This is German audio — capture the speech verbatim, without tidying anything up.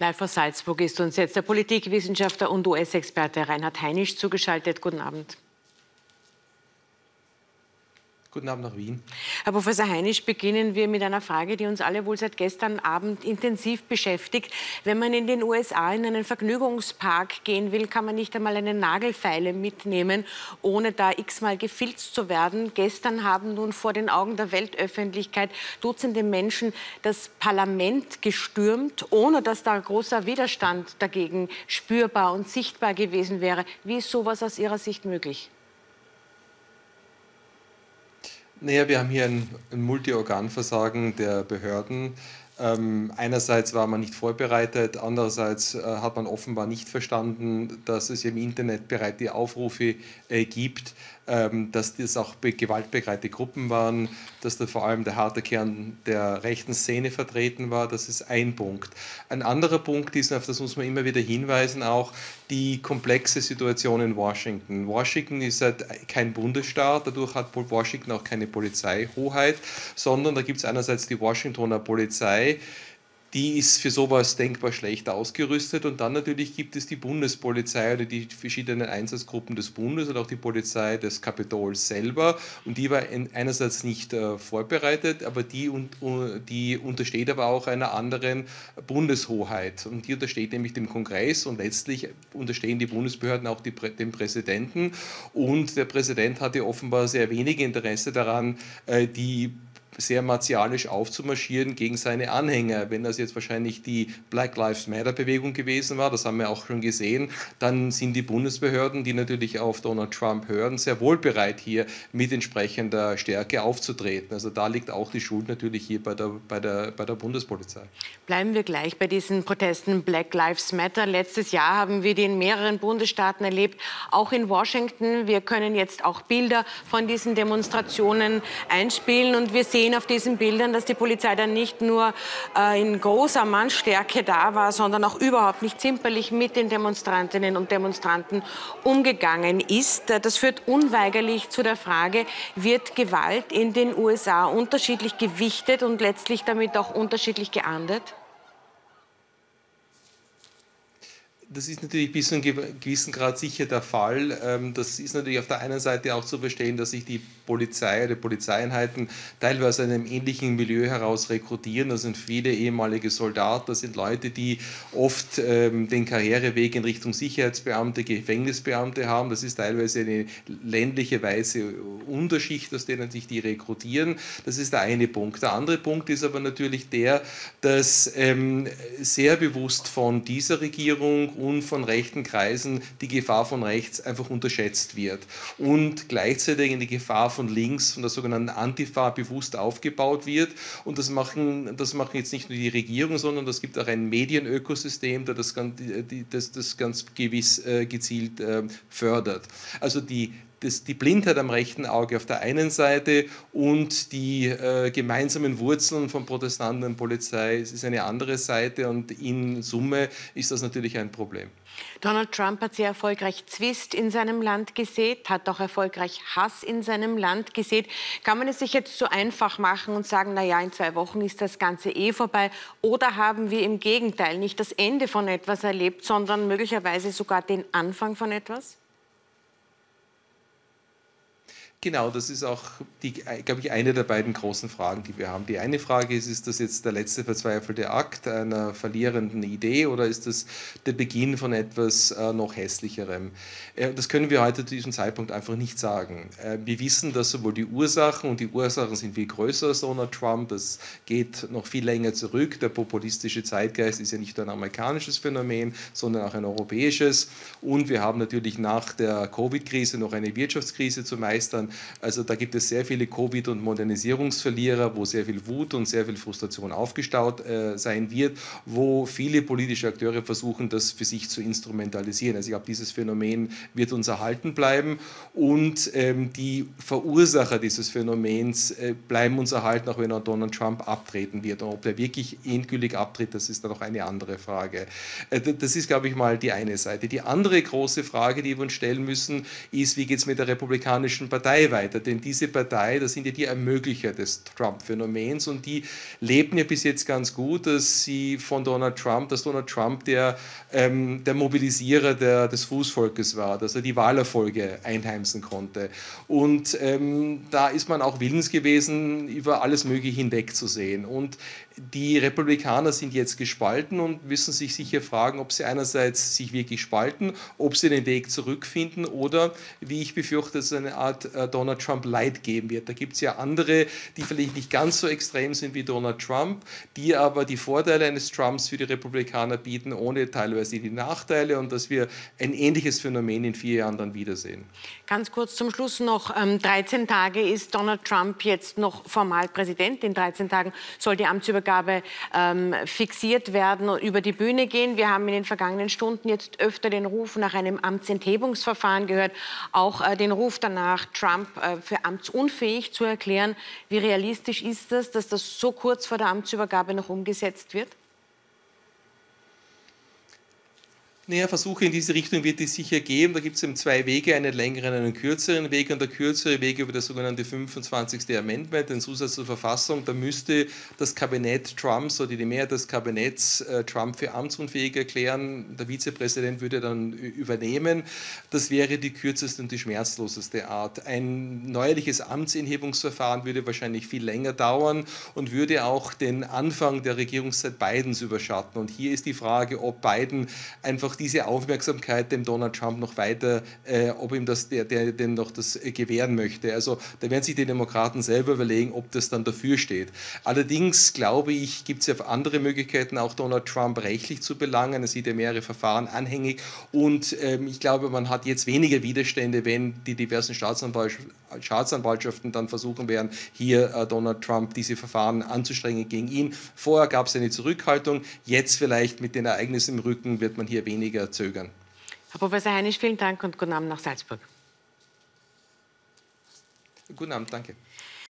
Live aus Salzburg ist uns jetzt der Politikwissenschaftler und U S-Experte Reinhard Heinisch zugeschaltet. Guten Abend. Guten Abend nach Wien. Herr Professor Heinisch, beginnen wir mit einer Frage, die uns alle wohl seit gestern Abend intensiv beschäftigt. Wenn man in den U S A in einen Vergnügungspark gehen will, kann man nicht einmal eine Nagelfeile mitnehmen, ohne da x-mal gefilzt zu werden. Gestern haben nun vor den Augen der Weltöffentlichkeit Dutzende Menschen das Parlament gestürmt, ohne dass da großer Widerstand dagegen spürbar und sichtbar gewesen wäre. Wie ist sowas aus Ihrer Sicht möglich? Naja, wir haben hier ein, ein Multiorganversagen der Behörden. Ähm, einerseits war man nicht vorbereitet, andererseits äh, hat man offenbar nicht verstanden, dass es im Internet bereits die Aufrufe äh, gibt, ähm, dass das auch gewaltbereite Gruppen waren, dass da vor allem der harte Kern der rechten Szene vertreten war. Das ist ein Punkt. Ein anderer Punkt ist, auf das muss man immer wieder hinweisen, auch die komplexe Situation in Washington. Washington ist halt kein Bundesstaat, dadurch hat Washington auch keine Polizeihoheit, sondern da gibt es einerseits die Washingtoner Polizei, die ist für sowas denkbar schlecht ausgerüstet, und dann natürlich gibt es die Bundespolizei oder die verschiedenen Einsatzgruppen des Bundes und auch die Polizei des Kapitols selber, und die war einerseits nicht äh, vorbereitet, aber die, un, die untersteht aber auch einer anderen Bundeshoheit, und die untersteht nämlich dem Kongress, und letztlich unterstehen die Bundesbehörden auch die, dem Präsidenten, und der Präsident hatte offenbar sehr wenig Interesse daran, äh, die sehr martialisch aufzumarschieren gegen seine Anhänger. Wenn das jetzt wahrscheinlich die Black Lives Matter Bewegung gewesen war, das haben wir auch schon gesehen, dann sind die Bundesbehörden, die natürlich auf Donald Trump hören, sehr wohl bereit, hier mit entsprechender Stärke aufzutreten. Also da liegt auch die Schuld natürlich hier bei der, bei der, bei der Bundespolizei. Bleiben wir gleich bei diesen Protesten Black Lives Matter. Letztes Jahr haben wir die in mehreren Bundesstaaten erlebt, auch in Washington. Wir können jetzt auch Bilder von diesen Demonstrationen einspielen, und wir sehen auf diesen Bildern, dass die Polizei dann nicht nur äh, in großer Mannstärke da war, sondern auch überhaupt nicht zimperlich mit den Demonstrantinnen und Demonstranten umgegangen ist. Das führt unweigerlich zu der Frage, wird Gewalt in den U S A unterschiedlich gewichtet und letztlich damit auch unterschiedlich geahndet? Das ist natürlich bis zu einem gewissen Grad sicher der Fall. Das ist natürlich auf der einen Seite auch zu verstehen, dass sich die Polizei oder Polizeieinheiten teilweise in einem ähnlichen Milieu heraus rekrutieren. Das sind viele ehemalige Soldaten, das sind Leute, die oft den Karriereweg in Richtung Sicherheitsbeamte, Gefängnisbeamte haben. Das ist teilweise eine ländliche, weiße Unterschicht, aus denen sich die rekrutieren. Das ist der eine Punkt. Der andere Punkt ist aber natürlich der, dass sehr bewusst von dieser Regierung und von rechten Kreisen die Gefahr von rechts einfach unterschätzt wird und gleichzeitig die Gefahr von links, von der sogenannten Antifa, bewusst aufgebaut wird. Und das machen, das machen jetzt nicht nur die Regierung, sondern es gibt auch ein Medienökosystem, das das, das ganz gewiss äh, gezielt äh, fördert. Also die Das, die Blindheit am rechten Auge auf der einen Seite und die äh, gemeinsamen Wurzeln von Protestanten und Polizei ist eine andere Seite, und in Summe ist das natürlich ein Problem. Donald Trump hat sehr erfolgreich Zwist in seinem Land gesät, hat auch erfolgreich Hass in seinem Land gesät. Kann man es sich jetzt so einfach machen und sagen, na ja, in zwei Wochen ist das Ganze eh vorbei? Oder haben wir im Gegenteil nicht das Ende von etwas erlebt, sondern möglicherweise sogar den Anfang von etwas? Genau, das ist auch, die, glaube ich, eine der beiden großen Fragen, die wir haben. Die eine Frage ist, ist das jetzt der letzte verzweifelte Akt einer verlierenden Idee, oder ist das der Beginn von etwas äh, noch Hässlicherem? Äh, das können wir heute zu diesem Zeitpunkt einfach nicht sagen. Äh, wir wissen, dass sowohl die Ursachen, und die Ursachen sind viel größer als Donald Trump, das geht noch viel länger zurück. Der populistische Zeitgeist ist ja nicht nur ein amerikanisches Phänomen, sondern auch ein europäisches. Und wir haben natürlich nach der Covid-Krise noch eine Wirtschaftskrise zu meistern. Also da gibt es sehr viele Covid- und Modernisierungsverlierer, wo sehr viel Wut und sehr viel Frustration aufgestaut äh, sein wird, wo viele politische Akteure versuchen, das für sich zu instrumentalisieren. Also ich glaube, dieses Phänomen wird uns erhalten bleiben, und ähm, die Verursacher dieses Phänomens äh, bleiben uns erhalten, auch wenn Donald Trump abtreten wird. Und ob er wirklich endgültig abtritt, das ist dann noch eine andere Frage. Äh, das ist, glaube ich, mal die eine Seite. Die andere große Frage, die wir uns stellen müssen, ist, wie geht es mit der Republikanischen Partei Partei weiter, denn diese Partei, das sind ja die Ermöglicher des Trump-Phänomens und die lebten ja bis jetzt ganz gut, dass sie von Donald Trump, dass Donald Trump der, ähm, der Mobilisierer der, des Fußvolkes war, dass er die Wahlerfolge einheimsen konnte. Und ähm, da ist man auch willens gewesen, über alles Mögliche hinwegzusehen. Und die Republikaner sind jetzt gespalten und müssen sich sicher fragen, ob sie einerseits sich wirklich spalten, ob sie den Weg zurückfinden oder, wie ich befürchte, es eine Art äh, Donald Trump Light geben wird. Da gibt es ja andere, die vielleicht nicht ganz so extrem sind wie Donald Trump, die aber die Vorteile eines Trumps für die Republikaner bieten, ohne teilweise die Nachteile, und dass wir ein ähnliches Phänomen in vier Jahren dann wiedersehen. Ganz kurz zum Schluss noch, ähm, dreizehn Tage ist Donald Trump jetzt noch formal Präsident. In dreizehn Tagen soll die Amtsübergabe ähm, fixiert werden und über die Bühne gehen. Wir haben in den vergangenen Stunden jetzt öfter den Ruf nach einem Amtsenthebungsverfahren gehört, auch äh, den Ruf danach, Trump äh, für amtsunfähig zu erklären. Wie realistisch ist das, dass das so kurz vor der Amtsübergabe noch umgesetzt wird? Naja, Versuche in diese Richtung wird es sicher geben. Da gibt es eben zwei Wege, einen längeren und einen kürzeren Weg. Und der kürzere Weg über das sogenannte fünfundzwanzigste Amendment, den Zusatz zur Verfassung, da müsste das Kabinett Trumps oder die Mehrheit des Kabinetts äh, Trump für amtsunfähig erklären. Der Vizepräsident würde dann übernehmen. Das wäre die kürzeste und die schmerzloseste Art. Ein neuerliches Amtsenthebungsverfahren würde wahrscheinlich viel länger dauern und würde auch den Anfang der Regierungszeit Bidens überschatten. Und hier ist die Frage, ob Biden einfach diese Aufmerksamkeit dem Donald Trump noch weiter, äh, ob ihm das, der, der dem noch das äh, gewähren möchte. Also da werden sich die Demokraten selber überlegen, ob das dann dafür steht. Allerdings, glaube ich, gibt es ja andere Möglichkeiten, auch Donald Trump rechtlich zu belangen. Es sind ja mehrere Verfahren anhängig und ähm, ich glaube, man hat jetzt weniger Widerstände, wenn die diversen Staatsanwalt Staatsanwaltschaften dann versuchen werden, hier äh, Donald Trump diese Verfahren anzustrengen gegen ihn. Vorher gab es eine Zurückhaltung, jetzt vielleicht mit den Ereignissen im Rücken wird man hier weniger zögern. Herr Professor Heinisch, vielen Dank und guten Abend nach Salzburg. Guten Abend, danke.